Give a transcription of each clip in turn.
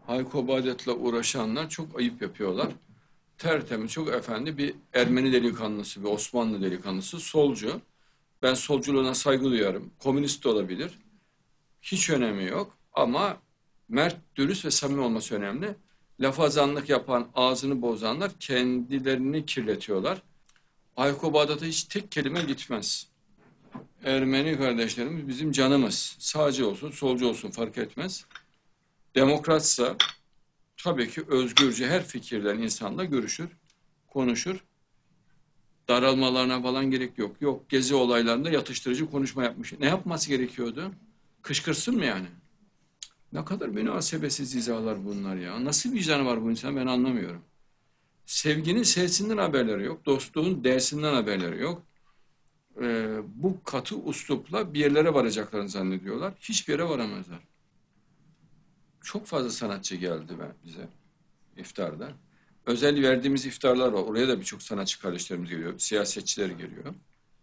Hayko Bağdat'la uğraşanlar çok ayıp yapıyorlar. Tertemiz, çok efendi bir Ermeni delikanlısı, bir Osmanlı delikanlısı, solcu. Ben solculuğuna saygı duyarım. Komünist de olabilir. Hiç önemi yok. Ama mert, dürüst ve samimi olması önemli. Lafazanlık yapan, ağzını bozanlar kendilerini kirletiyorlar. Hayko Bağdat'a hiç tek kelime gitmez. Ermeni kardeşlerimiz bizim canımız. Sağcı olsun, solcu olsun fark etmez. Demokratsa tabii ki özgürce her fikirden insanla görüşür, konuşur. Daralmalarına falan gerek yok. Yok, gezi olaylarında yatıştırıcı konuşma yapmış. Ne yapması gerekiyordu? Kışkırsın mı yani? Ne kadar münasebetsiz izahlar bunlar ya. Nasıl vicdanı var bu insan ben anlamıyorum. Sevginin sevsinden haberleri yok. Dostluğun değersinden haberleri yok. Bu katı uslupla bir yerlere varacaklarını zannediyorlar. Hiçbir yere varamazlar. Çok fazla sanatçı geldi bize iftarda. Özel verdiğimiz iftarlar var. Oraya da birçok sanatçı kardeşlerimiz geliyor. Siyasetçiler geliyor.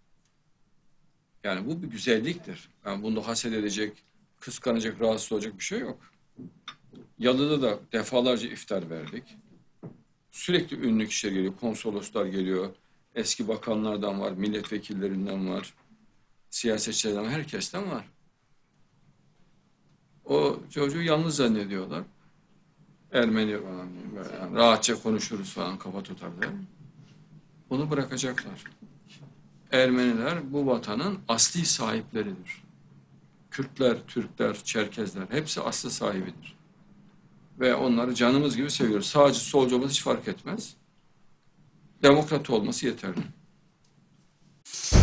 Yani bu bir güzelliktir. Yani bunda haset edecek, kıskanacak, rahatsız olacak bir şey yok. Yalı'da da defalarca iftar verdik. Sürekli ünlü kişiler geliyor, konsoloslar geliyor. Eski bakanlardan var, milletvekillerinden var, siyasetçilerden var, herkesten var. O çocuğu yalnız zannediyorlar. Ermeni falan diye böyle yani rahatça konuşuruz falan kafa tutarlar. Bunu bırakacaklar. Ermeniler bu vatanın asli sahipleridir. Kürtler, Türkler, Çerkezler hepsi aslı sahibidir. Ve onları canımız gibi seviyoruz. Sağcı, solcu olması hiç fark etmez. Demokrat olması yeterli.